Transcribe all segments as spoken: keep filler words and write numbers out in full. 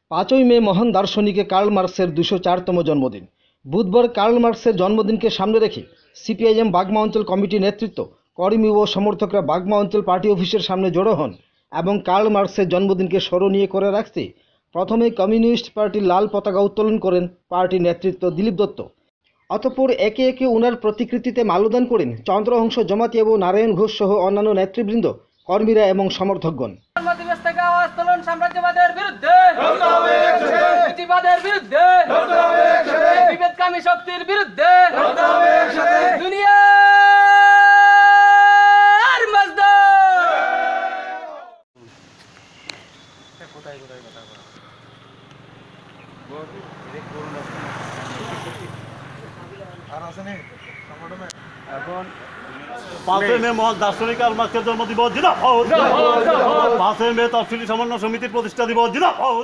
পাঁচই মে মহান দার্শনিক কার্ল মার্কসের দুশো চারতম জন্মদিন। বুধবার কার্ল মার্কসের জন্মদিনকে সামনে রেখে সিপিআইএম বাগমা অঞ্চল কমিটির নেতৃত্ব, কর্মী ও সমর্থকরা বাগমা অঞ্চল পার্টি অফিসের সামনে জড়ো হন এবং কার্ল মার্কসের জন্মদিনকে স্মরণীয় করে রাখতে প্রথমে কমিউনিস্ট পার্টির লাল পতাকা উত্তোলন করেন পার্টির নেতৃত্ব দিলীপ দত্ত। অতঃপর একে একে উনার প্রতিকৃতিতে মাল্যদান করেন চন্দ্রহংস জমাতিয়া ও নারায়ণ ঘোষ সহ অন্যান্য নেতৃবৃন্দ, কর্মীরা এবং সমর্থকগণ। জন্মদিবস থেকে আওয়াজ তুলুন সাম্রাজ্যবাদের বিরুদ্ধে, পুঁজিবাদের বিরুদ্ধে, বিভেদকামী শক্তির বিরুদ্ধে, দুনিয়ার মজদুর। কোথায় কোথায় কথা বলা আর আছে না সংগঠনে এখন পাঁচই মে মহান দার্শনিক কার্ল মার্কসের জন্মদিবস জিন্দাবাদ। পাঁচই মে তফসিলি সমন্বয় সমিতির প্রতিষ্ঠা দিবস জিন্দাবাদ।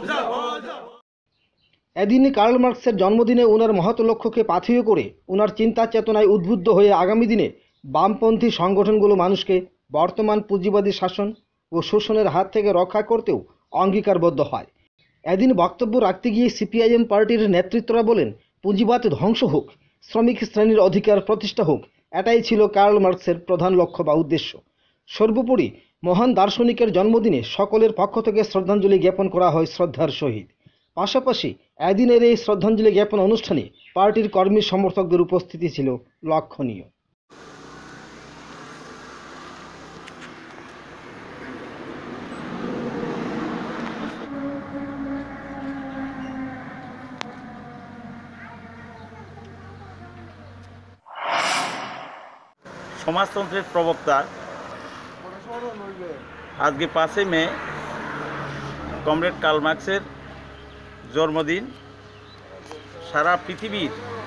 এদিন কার্ল মার্কসের জন্মদিনে উনার মহৎ লক্ষ্যকে পাথেয় করে উনার চিন্তা চেতনায় উদ্বুদ্ধ হয়ে আগামী দিনে বামপন্থী সংগঠনগুলো মানুষকে বর্তমান পুঁজিবাদী শাসন ও শোষণের হাত থেকে রক্ষা করতেও অঙ্গীকারবদ্ধ হয়। এদিন বক্তব্য রাখতে গিয়ে সিপিআইএম পার্টির নেতৃত্বরা বলেন, পুঁজিবাদ ধ্বংস হোক, শ্রমিক শ্রেণীর অধিকার প্রতিষ্ঠা হোক, এটাই ছিল কার্ল মার্কসের প্রধান লক্ষ্য বা উদ্দেশ্য। সর্বোপরি মহান দার্শনিকের জন্মদিনে সকলের পক্ষ থেকে শ্রদ্ধাঞ্জলি জ্ঞাপন করা হয় শ্রদ্ধার সহিত। পাশাপাশি এদিনের এই শ্রদ্ধাঞ্জলি জ্ঞাপন অনুষ্ঠানে পার্টির কর্মী সমর্থকদের উপস্থিতি ছিল লক্ষণীয়। সমাজতন্ত্রের প্রবক্তা আজকে পাঁচই মে কমরেড কার্ল মার্কসের জন্মদিন। সারা পৃথিবীর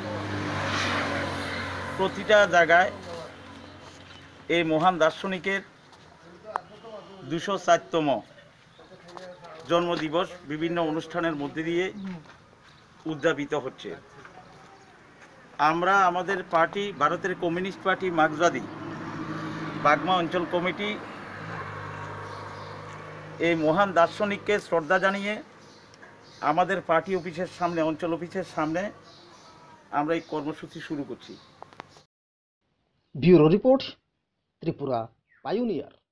প্রতিটা জায়গায় এই মহান দার্শনিকের দুশো চারতম জন্মদিবস বিভিন্ন অনুষ্ঠানের মধ্যে দিয়ে উদযাপিত হচ্ছে। আমরা আমাদের পার্টি ভারতের কমিউনিস্ট পার্টি মার্কসবাদী বাগমা অঞ্চল কমিটি এই মহান দার্শনিককে শ্রদ্ধা জানিয়ে আমাদের পার্টি অফিসের সামনে, অঞ্চল অফিসের সামনে আমরা এই কর্মসূচি শুরু করছি। Bureau report, Tripura pioneer.